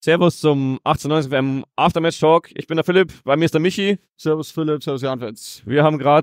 Servus zum 1890 WM Aftermatch Talk. Ich bin der Philipp, bei mir ist der Michi. Servus Philipp, servus Jan-Fans. Wir haben gerade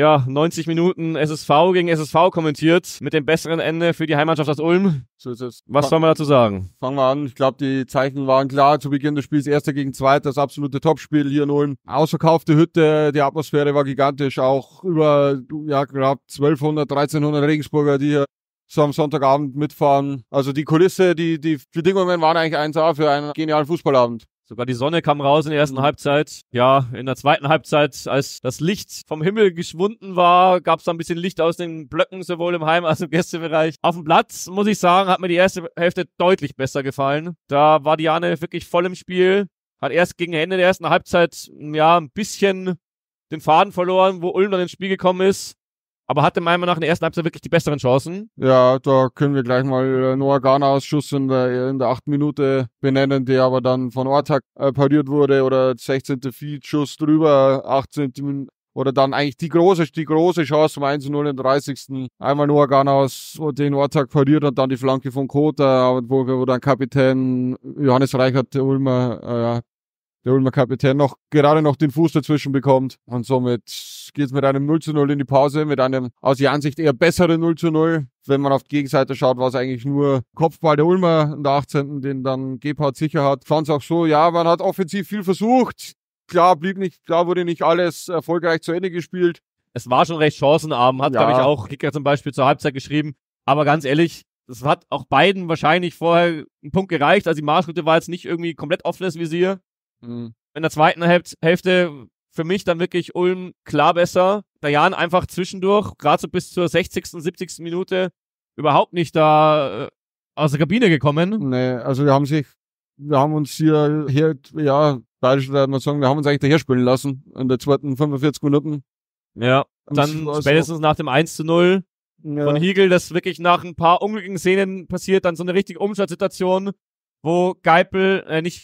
90 Minuten SSV gegen SSV kommentiert mit dem besseren Ende für die Heimmannschaft aus Ulm. So ist es. Was soll man dazu sagen? Fangen wir an. Ich glaube, die Zeichen waren klar zu Beginn des Spiels. Erster gegen Zweiter, das absolute Topspiel hier in Ulm. Ausverkaufte Hütte, die Atmosphäre war gigantisch. Auch über gerade 1200, 1300 Regensburger, die hier so am Sonntagabend mitfahren. Also die Kulisse, die Bedingungen waren eigentlich 1A für einen genialen Fußballabend. Sogar die Sonne kam raus in der ersten Halbzeit. Ja, in der zweiten Halbzeit, als das Licht vom Himmel geschwunden war, gab es da ein bisschen Licht aus den Blöcken, sowohl im Heim- als auch im Gästebereich. Auf dem Platz, muss ich sagen, hat mir die erste Hälfte deutlich besser gefallen. Da war Diane wirklich voll im Spiel. Hat erst gegen Ende der ersten Halbzeit, ein bisschen den Faden verloren, wo Ulm dann ins Spiel gekommen ist. Aber hatte meiner Meinung nach in der ersten Halbzeit wirklich die besseren Chancen. Ja, da können wir gleich mal Noah Garnaus Schuss in der 8. Minute benennen, der aber dann von Ortak pariert wurde, oder 16. Feed-Schuss drüber, 18. Oder dann eigentlich die große Chance zum 1:0 im 30. Einmal Noah Garnaus den Ortak pariert und dann die Flanke von Kota, wo dann Kapitän Johannes Reichert, der Ulmer Kapitän, gerade noch den Fuß dazwischen bekommt. Und somit geht's mit einem 0:0 in die Pause, mit einem aus der Ansicht eher besseren 0:0. Wenn man auf die Gegenseite schaut, war es eigentlich nur Kopfball der Ulmer in der 18., den dann Gebhardt sicher hat. Fand's auch so, man hat offensiv viel versucht. Klar wurde nicht alles erfolgreich zu Ende gespielt. Es war schon recht chancenarm, hat, glaube ich, auch Kicker zum Beispiel zur Halbzeit geschrieben. Aber ganz ehrlich, das hat auch beiden wahrscheinlich vorher einen Punkt gereicht. Also die Marschroute war jetzt nicht irgendwie komplett offenes Visier. In der zweiten Hälfte für mich dann wirklich Ulm klar besser. Der Jan einfach zwischendurch, gerade so bis zur 60., 70. Minute, überhaupt nicht da aus der Kabine gekommen. Nee, also wir haben uns hier bayerisch würde man sagen, wir haben uns eigentlich daher spielen lassen in der zweiten 45 Minuten. Ja, dann spätestens nach dem 1:0 von Hiegel, das wirklich nach ein paar unglücklichen Szenen passiert, dann so eine richtige Umschaltsituation, wo Geipel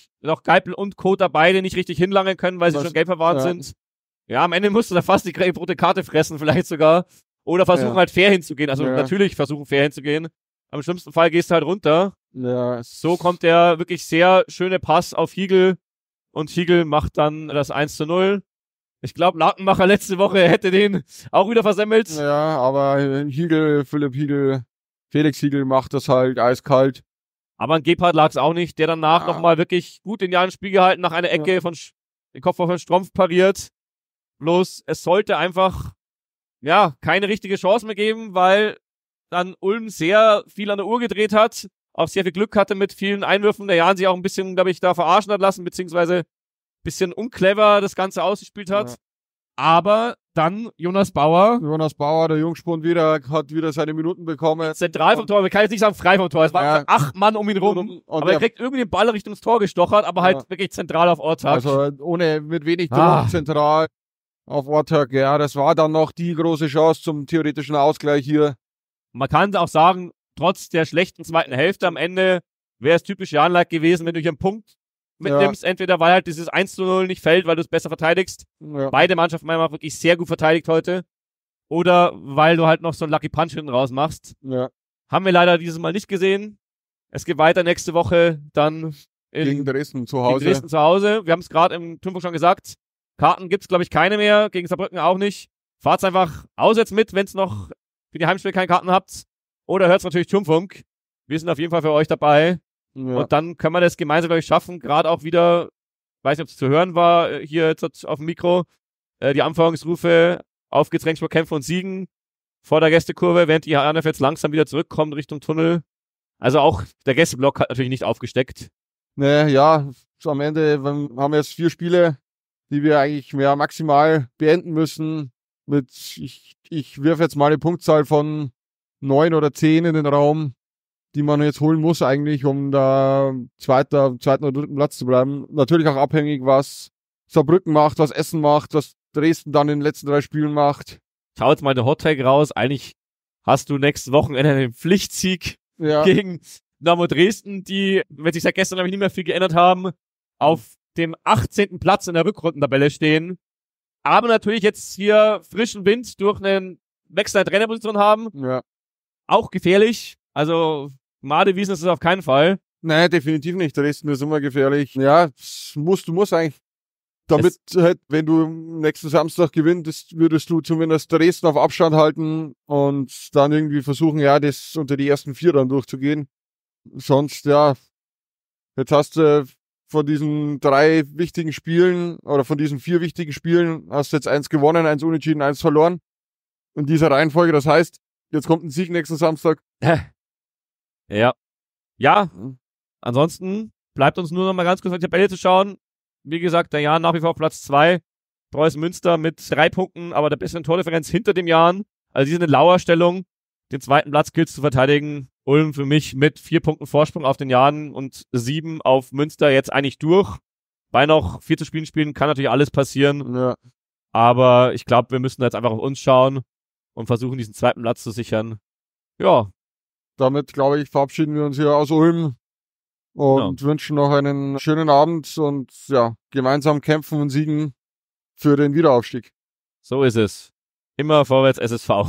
und Kota beide nicht richtig hinlangen können, weil sie schon gelb verwarnt sind. Ja, am Ende musst du da fast die rote Karte fressen, vielleicht sogar. Oder versuchen halt fair hinzugehen. Also natürlich versuchen fair hinzugehen. Am schlimmsten Fall gehst du halt runter. Ja. So kommt der wirklich sehr schöne Pass auf Hiegel. Und Hiegel macht dann das 1:0. Ich glaube, Lautenmacher letzte Woche hätte den auch wieder versemmelt. Ja, aber Felix Hiegel macht das halt eiskalt. Aber an Gebhardt lag es auch nicht, der danach nochmal wirklich gut in Jan Spiel gehalten, nach einer Ecke den Kopf von Strumpf pariert. Bloß, es sollte einfach, keine richtige Chance mehr geben, weil dann Ulm sehr viel an der Uhr gedreht hat, auch sehr viel Glück hatte mit vielen Einwürfen, der Jan sich auch ein bisschen, glaube ich, da verarschen hat lassen, beziehungsweise ein bisschen unclever das Ganze ausgespielt hat. Ja. Aber dann Jonas Bauer, der Jungspund hat wieder seine Minuten bekommen. Zentral vom Tor, man kann jetzt nicht sagen frei vom Tor, es waren 8 Mann um ihn rum, aber er kriegt irgendwie den Ball Richtung das Tor gestochert, aber halt wirklich zentral auf Ortak. Also mit wenig Druck zentral auf Ortak, das war dann noch die große Chance zum theoretischen Ausgleich hier. Man kann auch sagen, trotz der schlechten zweiten Hälfte am Ende wäre es typisch Jan-like gewesen, wenn du hier einen Punkt mitnimmst, entweder weil halt dieses 1:0 nicht fällt, weil du es besser verteidigst. Ja. Beide Mannschaften meiner Meinung nach wirklich sehr gut verteidigt heute. Oder weil du halt noch so einen Lucky Punch hinten raus machst. Ja. Haben wir leider dieses Mal nicht gesehen. Es geht weiter nächste Woche dann gegen Dresden zu Hause. Wir haben es gerade im Turmfunk schon gesagt. Karten gibt's, glaube ich, keine mehr. Gegen Saarbrücken auch nicht. Fahrt's einfach aus jetzt mit, wenn es noch für die Heimspiele keine Karten habt. Oder hört's natürlich Turmfunk. Wir sind auf jeden Fall für euch dabei. Ja. Und dann können wir das gemeinsam, glaube ich, schaffen. Gerade auch wieder, weiß nicht, ob es zu hören war, hier jetzt auf dem Mikro, die Anführungsrufe aufgedrängt vor Kämpfen und Siegen vor der Gästekurve, während die HNF jetzt langsam wieder zurückkommt Richtung Tunnel. Also auch der Gästeblock hat natürlich nicht aufgesteckt. Am Ende haben wir jetzt 4 Spiele, die wir eigentlich maximal beenden müssen. Ich wirf jetzt mal eine Punktzahl von 9 oder 10 in den Raum, die man jetzt holen muss eigentlich, um da zweiten oder dritten Platz zu bleiben. Natürlich auch abhängig, was Saarbrücken macht, was Essen macht, was Dresden dann in den letzten 3 Spielen macht. Schau jetzt mal den Hottag raus. Eigentlich hast du nächstes Wochenende einen Pflichtsieg gegen Dynamo Dresden, die, wenn sich seit gestern nämlich nicht mehr viel geändert haben, auf dem 18. Platz in der Rückrundentabelle stehen. Aber natürlich jetzt hier frischen Wind durch einen Wechsel der Trainerposition haben. Ja. Auch gefährlich. Also Madewiesen ist es auf keinen Fall. Nein, definitiv nicht. Dresden ist immer gefährlich. Ja, du musst eigentlich, damit halt, wenn du nächsten Samstag gewinnst, würdest du zumindest Dresden auf Abstand halten und dann irgendwie versuchen, ja, das unter die ersten 4 dann durchzugehen. Sonst, ja, jetzt hast du von diesen 3 wichtigen Spielen oder von diesen 4 wichtigen Spielen hast du jetzt 1 gewonnen, 1 unentschieden, 1 verloren. In dieser Reihenfolge, das heißt, jetzt kommt ein Sieg nächsten Samstag. Ja. Ja. Ansonsten bleibt uns nur noch mal ganz kurz auf die Tabelle zu schauen. Wie gesagt, der Jahn nach wie vor auf Platz 2. Preußen Münster mit 3 Punkten, aber der besseren Tordifferenz hinter dem Jahn. Also die sind in Lauerstellung. Den zweiten Platz gilt es zu verteidigen. Ulm für mich mit 4 Punkten Vorsprung auf den Jahn und 7 auf Münster jetzt eigentlich durch. Bei noch 4 zu spielen kann natürlich alles passieren. Ja. Aber ich glaube, wir müssen jetzt einfach auf uns schauen und versuchen, diesen zweiten Platz zu sichern. Ja. Damit, glaube ich, verabschieden wir uns hier aus Ulm und wünschen noch einen schönen Abend und ja, gemeinsam kämpfen und siegen für den Wiederaufstieg. So ist es. Immer vorwärts SSV.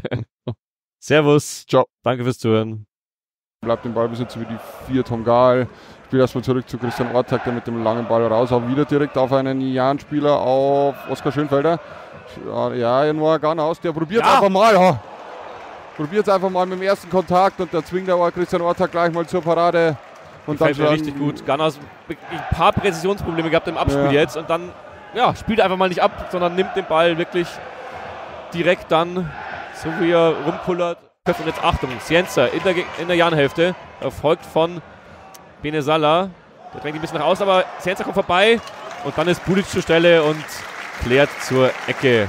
Servus. Ciao. Danke fürs Zuhören. Bleibt im Ballbesitz über die 4 Tom Gahl. Spielt erstmal zurück zu Christian Ortag, der mit dem langen Ball raus, auch wieder direkt auf einen Jahn-Spieler, auf Oskar Schönfelder. Ja, Noah Garnaus, der probiert einfach mal, ja. Probiert es einfach mal mit dem ersten Kontakt und da zwingt der Christian Ortag gleich mal zur Parade. Und dann mir richtig gut. Garnaus ein paar Präzisionsprobleme gehabt im Abspiel jetzt und dann spielt er einfach mal nicht ab, sondern nimmt den Ball wirklich direkt dann, so wie er rumpullert. Und jetzt Achtung, Cienza in der Jahn-Hälfte, erfolgt von Benesala. Der drängt ein bisschen nach außen, aber Cienza kommt vorbei und dann ist Bulic zur Stelle und klärt zur Ecke.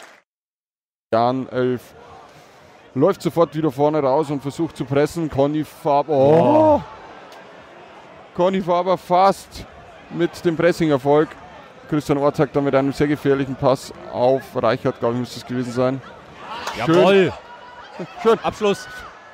Jahn 11 läuft sofort wieder vorne raus und versucht zu pressen. Conny Faber. Conny Faber fast mit dem Pressing-Erfolg. Christian Ortag dann mit einem sehr gefährlichen Pass auf Reichert, glaube ich, müsste es gewesen sein. Jawohl! Schön. Abschluss.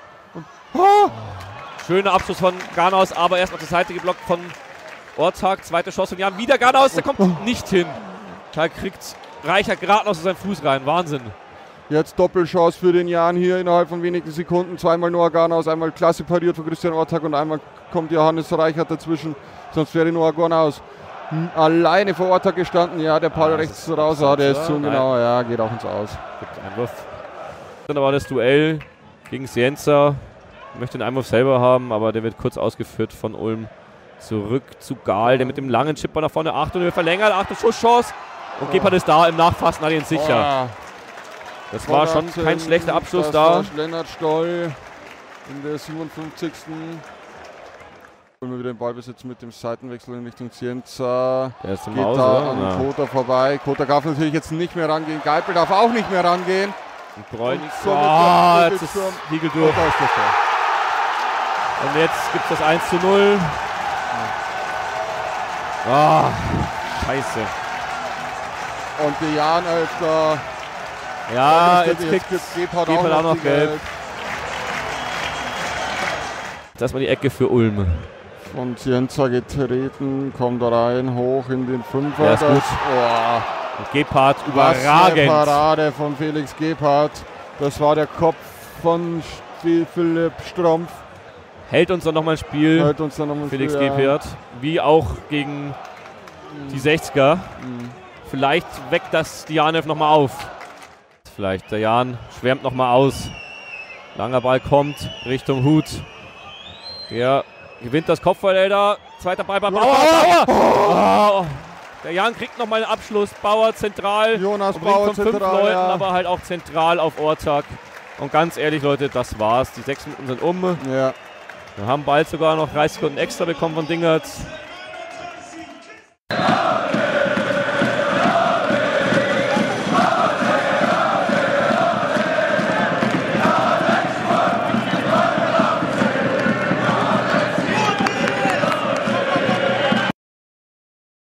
Schöner Abschluss von Garnaus, aber erstmal zur Seite geblockt von Ortag. Zweite Chance von Jan. Wieder Garnaus, der kommt nicht hin. Da kriegt Reichert gerade noch so seinen Fuß rein. Wahnsinn. Jetzt Doppelchance für den Jan hier innerhalb von wenigen Sekunden. Zweimal Noah Garnaus, einmal klasse pariert von Christian Ortag und einmal kommt Johannes Reichert dazwischen. Sonst wäre Noah Garnaus alleine vor Ortag gestanden. Ja, der Ball rechts raus. Der ist zu genau. Ja, geht auch ins Aus. Gibt Einwurf. Dann war das Duell gegen Cienza. Möchte den Einwurf selber haben, aber der wird kurz ausgeführt von Ulm. Zurück zu Gahl, der mit dem langen Chipper nach vorne. Achtung, der verlängert. Achtung, Schusschance. Und Gebhardt ist da im Nachfassen, hat ihn sicher. Das war schon kein schlechter Abschluss da. Lennart Stoll in der 57. Wollen wir wieder den Ballbesitz mit dem Seitenwechsel in Richtung Cienza. Der ist geht da an Kota vorbei. Kota darf natürlich jetzt nicht mehr rangehen. Geipel darf auch nicht mehr rangehen. Und Bräunig. Jetzt ist Hiegel durch. Und jetzt gibt es das 1:0. Scheiße. Und die Jahn-Elfter. Ja, jetzt kriegt Gebhardt auch noch gelb. Das war die Ecke für Ulm. Von Cienza getreten, kommt da rein, hoch in den Fünfer. Ja, ist gut. Und Gebhardt überragend. Eine Parade von Felix Gebhardt. Das war der Kopf von Philipp Strumpf. Hält uns dann nochmal ein Spiel. Felix Gebhardt. Wie auch gegen die 60er. Vielleicht weckt das die Jahn nochmal auf. Vielleicht der Jahn schwärmt nochmal aus. Langer Ball kommt Richtung Hut. Der gewinnt das Kopfball da. Zweiter Ball bei Bauer. Der Jahn kriegt nochmal einen Abschluss. Bauer zentral. Jonas Bauer von 5 Leuten, aber halt auch zentral auf Ortag. Und ganz ehrlich, Leute, das war's. Die 6 Minuten sind um. Ja. Wir haben bald sogar noch 30 Sekunden extra bekommen von Dingertz.